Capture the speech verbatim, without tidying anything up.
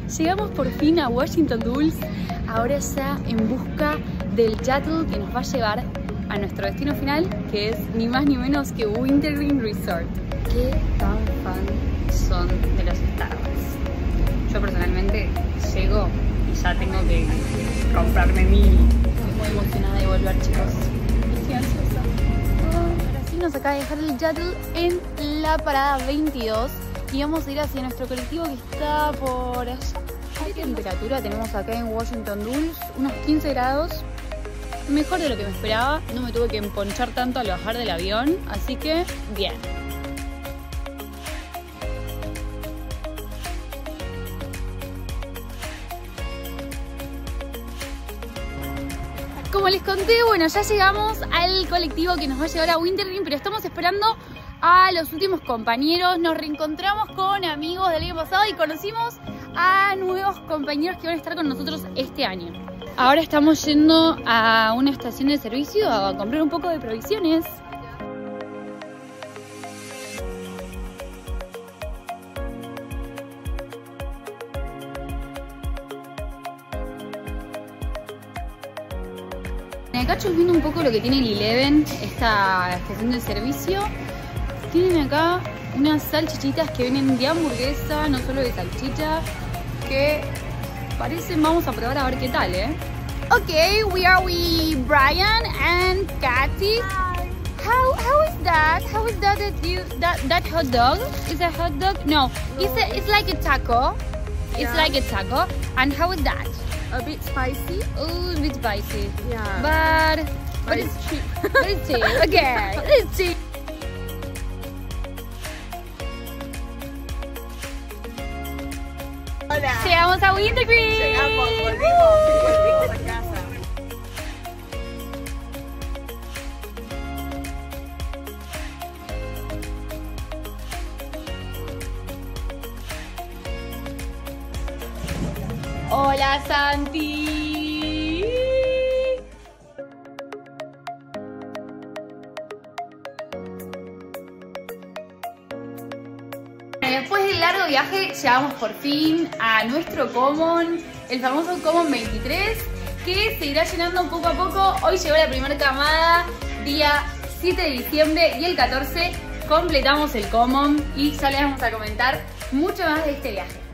Llegamos por fin a Washington Dulles, ahora ya en busca del shuttle que nos va a llevar a nuestro destino final, que es ni más ni menos que Wintergreen Resort. ¿Qué tan fan son de los Starbucks? Yo personalmente llego y ya tengo que comprarme mi... Estoy muy emocionada de volver, chicos. Estoy ansiosa. Ahora sí nos acaba de dejar el shuttle en la parada veintidós y vamos a ir hacia nuestro colectivo que está por allá. ¿Qué temperatura tenemos acá en Washington Dulles? Unos quince grados. Mejor de lo que me esperaba. No me tuve que emponchar tanto al bajar del avión, así que bien. Como les conté, bueno, ya llegamos al colectivo que nos va a llevar a Wintergreen, pero estamos esperando a los últimos compañeros. Nos reencontramos con amigos del año pasado y conocimos a nuevos compañeros que van a estar con nosotros este año. Ahora estamos yendo a una estación de servicio a comprar un poco de provisiones. Acá viendo un poco lo que tiene el Eleven, esta estación de servicio. Tienen acá unas salchichitas que vienen de hamburguesa, no solo de salchicha, que parecen, vamos a probar a ver qué tal, ¿eh? Okay, we are with Brian and Katy. Hi. How how is that? How is that that you that that hot dog? Is a hot dog? No, no. It's a, it's like a taco. It's Yeah. like a taco. And how is that? A bit spicy. Oh, a bit spicy. Yeah. But But but it's cheap. but it's cheap. Okay, it's cheap. Hola. Llegamos a Wintergreen. Llegamos, volvimos, volvimos a casa. Hola, Santi. Después del largo viaje llegamos por fin a nuestro Common, el famoso Common veintitrés, que se irá llenando poco a poco. Hoy llegó la primera camada, día siete de diciembre, y el catorce completamos el Common y ya les vamos a comentar mucho más de este viaje.